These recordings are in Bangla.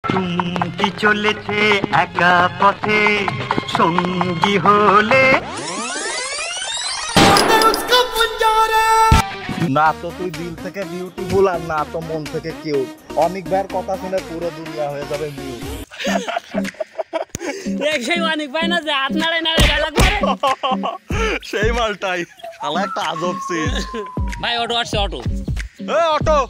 টুমকি চলেছে একা পথে, সঙ্গী হলে না তো তুই দিল থেকে বিউটিফুল, আর না তো মন থেকে কিউট। অনেক ভাইয়ের কথা শুনে পুরো দুনিয়া হয়ে যাবে মিউট। সেই অনেক ভাই না যে হাত নাড়ে নাড়ে ডায়লগ মারে, সেই মালটাই শালা একটা আজব সিন। ভাই অটো আসছে, অটো। এ অটো,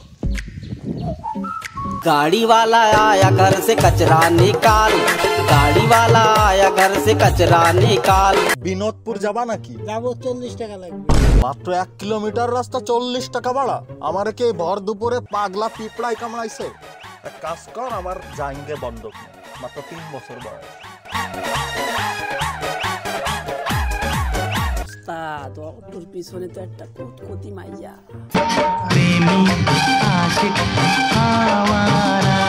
गाड़ी वाला आया घर से कचरा निकाल, गाड़ी वाला आया घर से कचरा निकाल। বিনোদপুর যাবা নাকি? যাবো, 40 টাকা লাগবে। মাত্র 1 কিলোমিটার রাস্তা 40 টাকা ভাড়া? আমারে কি ভর দুপুরে পাগলা পিপড়াই কামড়াইছে? এক কাজ কর, আমার জাইঙ্গে বন্ধক নে। মাত্র 3 বছর বয়স। ওস্তাদ, অটোর পিছনে তো একটা কুতকুতি মাইয়া। প্রেমী আশিক आवारा,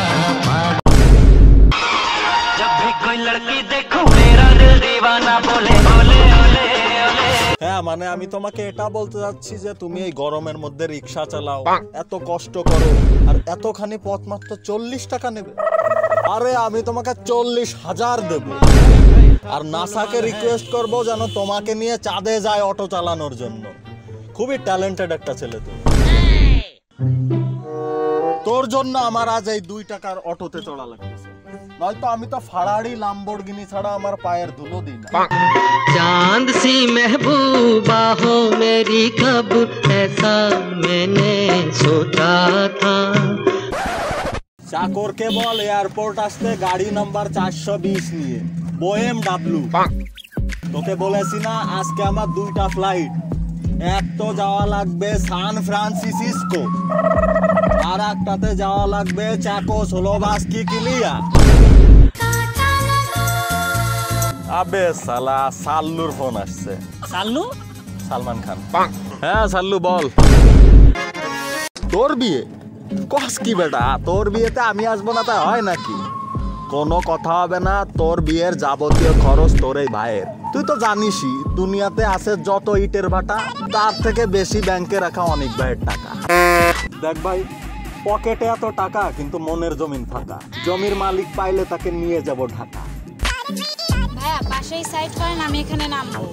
जब भी कोई लड़की देखो मेरा दिल दीवाना बोले बोले ओले ओले। হ্যাঁ, মানে আমি তোমাকে এটা বলতে যাচ্ছি যে তুমি এই গরমের মধ্যে রিক্সা চালাও, এত কষ্ট করো, আর এতখানি পথ মাত্র 40 টাকা নেবে? আরে আমি তোমাকে 40,000 দেব। আর নাসাকে রিকোয়েস্ট করবো যেন তোমাকে নিয়ে চাঁদে যায় অটো চালানোর জন্য। খুবই ট্যালেন্টেড একটা ছেলে তুমি। তোর জন্য আমার আজ এই 2 টাকার অটোতে চড়া লাগতেছে, নয়তো আমি তো ফারারি লাম্বরগিনি ছাড়া আমার পায়ের ধুলো দিই না। चांद सी महबूबा हो मेरी, कब ऐसा मैंने सोचा था। চাকরকে বল এয়ারপোর্ট আসতে গাড়ি নাম্বার 420 নিয়ে, BMW। তোকে বলেছি না আজকে আমার 2টা ফ্লাইট, এক তো যাওয়া লাগবে সান ফ্রান্সিসকো, আর একটাতে যাওয়া লাগবে চেকোস্লোভাকিয়া। আবে সালা, সাল্লুর ফোন আসছে। সাল্লু? সালমান খান। হ্যাঁ সাল্লু বল। তোর বিয়ে? কস কি বেটা, তোর বিয়েতে আমি আসবো না তা হয় নাকি? কোনো কথা হবে না, তোর বিয়ের যাবতীয় খরচ তোর এই ভাইয়ের। তুই তো জানিসই দুনিয়াতে আছে যত ইটের ভাটা, তার থেকে বেশি ব্যাংকে রাখা অনেক ভাইয়ের টাকা। দেখ ভাই, পকেটে এত টাকা কিন্তু মনের জমিন ফাঁকা। জমির মালিক পাইলে তাকে নিয়ে যাব ঢাকা। ভাইয়া পাশেই সাইড করেন, আমি এখানে নামবো।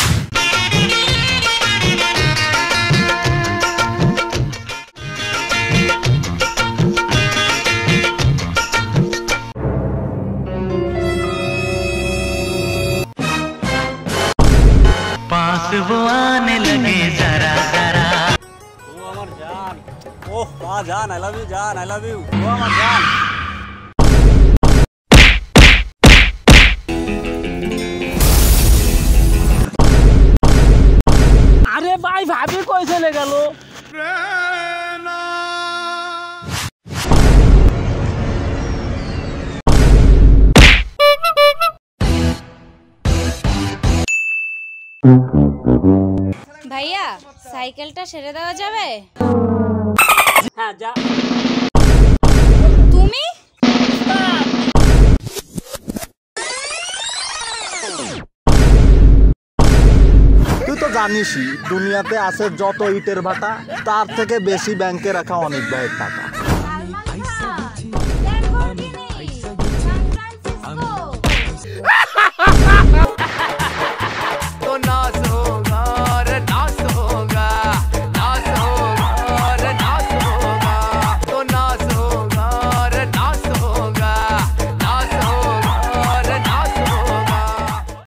पास वो आने लगे जरा जरा। ও আমার জান, ওহ মা জান, আই লাভ ইউ জান, আই লাভ ইউ। ও আমার জান। আরে ভাই, ভাবি কই চলে গেল? ভাইয়া সাইকেলটা সেরে দেওয়া যাবে? হ্যাঁ যা। তুমি তুই তো জানিসই দুনিয়াতে আছে যত ইটের ভাটা, তার থেকে বেশি ব্যাংকে রাখা অনেক ভাইয়ের টাকা।